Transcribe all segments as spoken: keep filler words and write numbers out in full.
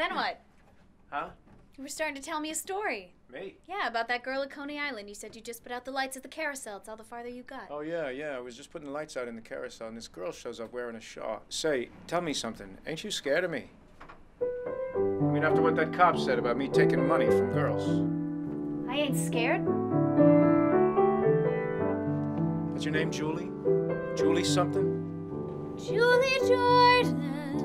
Then what? Huh? You were starting to tell me a story. Me? Yeah, about that girl at Coney Island. You said you just put out the lights at the carousel. It's all the farther you got. Oh, yeah, yeah. I was just putting the lights out in the carousel, and this girl shows up wearing a shawl. Say, tell me something. Ain't you scared of me? I mean, after what that cop said about me taking money from girls. I ain't scared. What's your name, Julie? Julie something? Julie Jordan.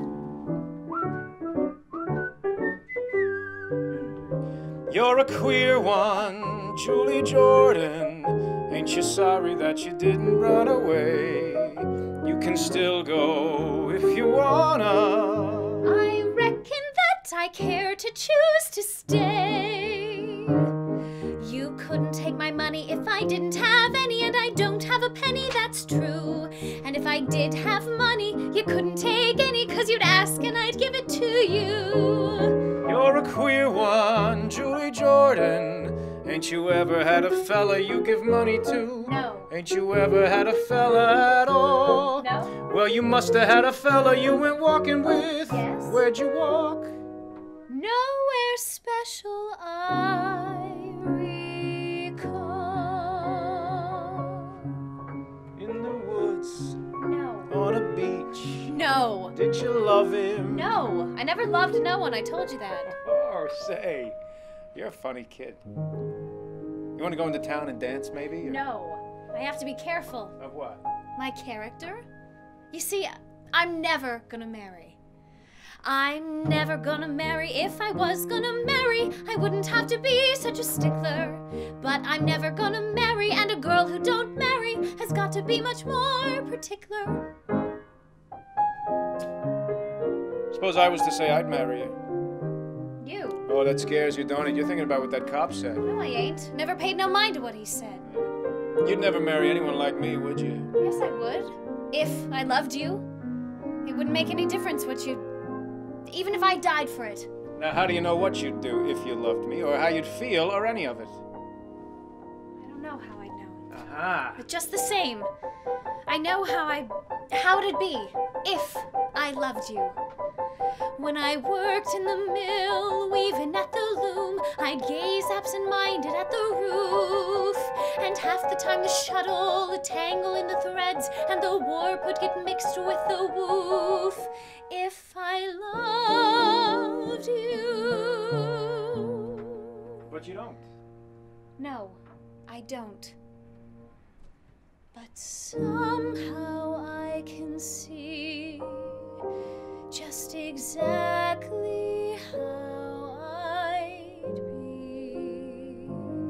You're a queer one, Julie Jordan. Ain't you sorry that you didn't run away? You can still go if you wanna. I reckon that I care to choose to stay. You couldn't take my money if I didn't have any, and I don't have a penny, that's true. And if I did have money, you couldn't take any, 'cause you'd ask and I'd give it to you. You're a queer one, Julie Jordan. Ain't you ever had a fella you give money to? No. Ain't you ever had a fella at all? No. Well, you must have had a fella you went walking with. Yes. Where'd you walk? Nowhere special I recall. In the woods, No. on a beach. No. Did you love him? No. I never loved no one. I told you that. Oh, say, you're a funny kid. You want to go into town and dance, maybe? Or- No. I have to be careful. Of what? My character? You see, I'm never gonna marry. I'm never gonna marry. If I was gonna marry, I wouldn't have to be such a stickler. But I'm never gonna marry, and a girl who don't marry has got to be much more particular. Suppose I was to say I'd marry you. You? Oh, that scares you, don't it? You're thinking about what that cop said. No, I ain't. Never paid no mind to what he said. You'd never marry anyone like me, would you? Yes, I would. If I loved you. It wouldn't make any difference what you... Even if I died for it. Now, how do you know what you'd do if you loved me, or how you'd feel, or any of it? I don't know how I'd know. Aha! But just the same, I know how I... how it'd be if I loved you. When I worked in the mill, weaving at the loom, I'd gaze absent-minded at the roof. And half the time the shuttle would tangle in the threads, and the warp would get mixed with the woof. If I loved you. But you don't. No, I don't. But somehow I can see just exactly how I'd be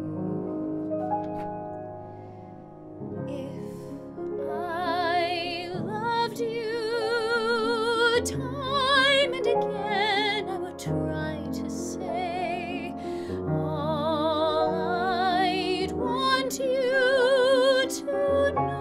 if I loved you. Time and again I would try to say all I'd want you to know.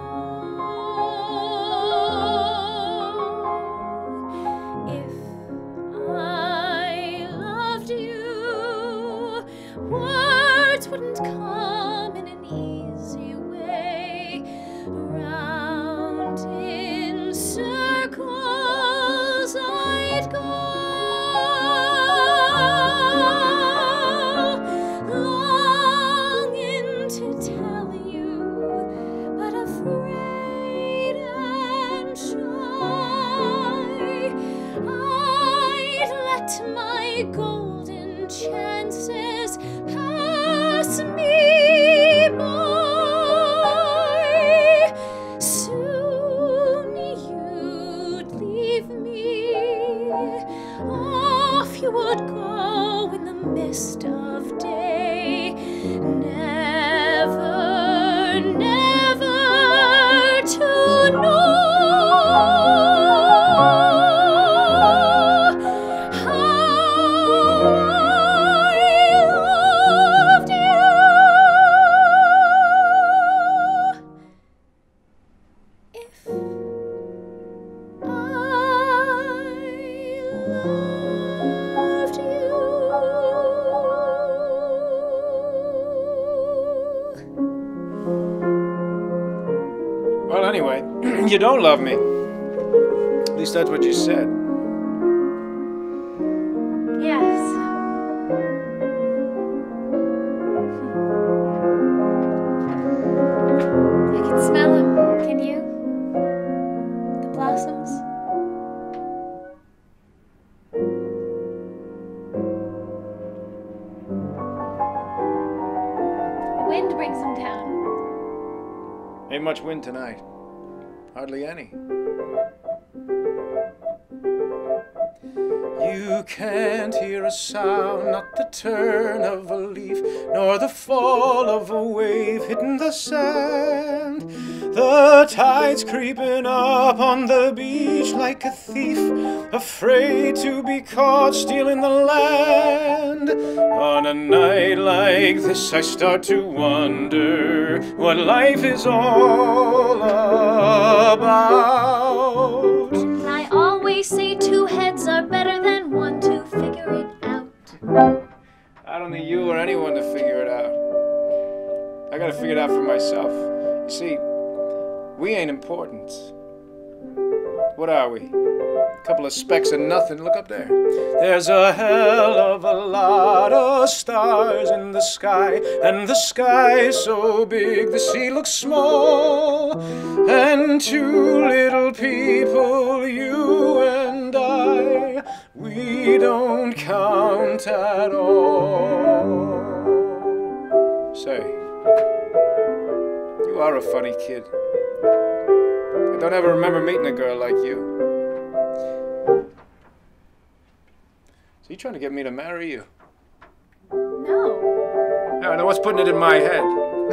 Words wouldn't come in an easy way, round in circles I'd go, longing to tell you, but afraid and shy. I'd let my golden chances pass me by. Soon you'd leave me. Off you would go in the mist of day. Never, never to know Well, anyway, you don't love me. At least that's what you said. Yeah. wind brings them down. Ain't much wind tonight. Hardly any. You can't hear a sound, not the turn of a leaf, nor the fall of a wave hitting the sand. The tide's creeping up on the beach like a thief, afraid to be caught stealing the land. On a night like this I start to wonder what life is all about. I always say two heads are better than one to figure it out. I don't need you or anyone to figure it out. I gotta figure it out for myself. You see, we ain't important. What are we? A couple of specks of nothing. Look up there. There's a hell of a lot of stars in the sky, and the sky's so big the sea looks small. And two little people, you and I, we don't count at all. Say, you are a funny kid. I don't ever remember meeting a girl like you. So you trying to get me to marry you? No. Yeah, I know what's putting it in my head.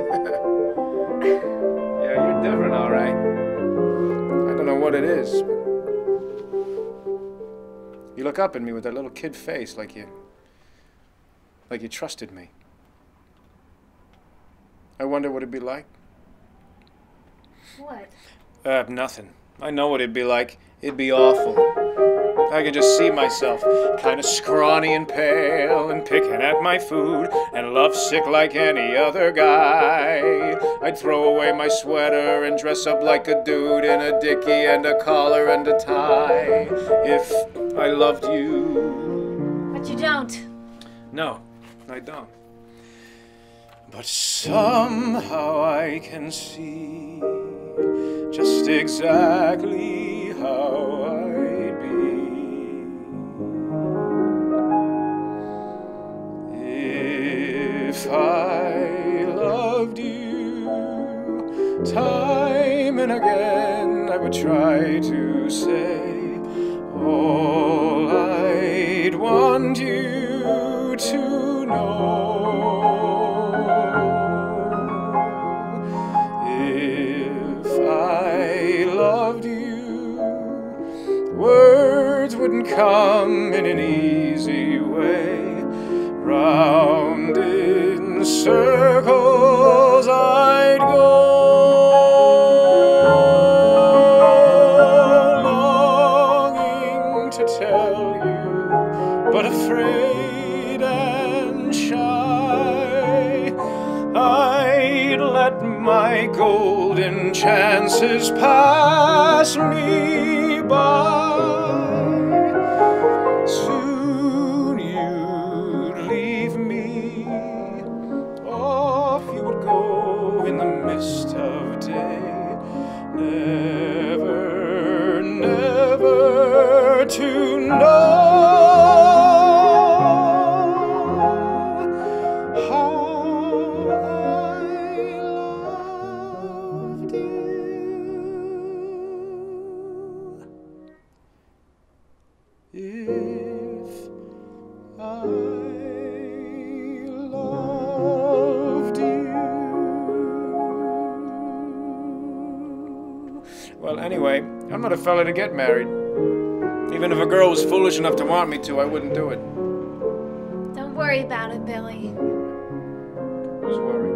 Yeah, you're different, all right. I don't know what it is. But you look up at me with that little kid face, like you, like you trusted me. I wonder what it'd be like. What? Uh, nothing. I know what it'd be like. It'd be awful. I can just see myself, kind of scrawny and pale, and picking at my food, and lovesick like any other guy. I'd throw away my sweater and dress up like a dude in a dickie and a collar and a tie, if I loved you. But you don't. No, I don't. But somehow I can see just exactly how I'd be if I loved you. Time and again I would try to say all I'd want you to know. Words wouldn't come in an easy way. Round in circles I'd go, longing to tell you, but afraid and shy. I'd let my golden chances pass me by. Soon you'd leave me, off you would go in the mist of day, never, never to know how I loved you. If I loved you. Well, anyway, I'm not a fella to get married. Even if a girl was foolish enough to want me to, I wouldn't do it. Don't worry about it, Billy. Who's worried?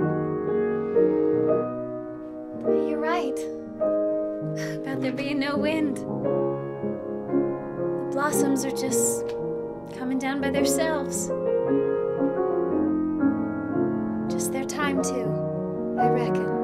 You're right. About there being no wind. The blossoms are just coming down by themselves. Just their time, too, I reckon.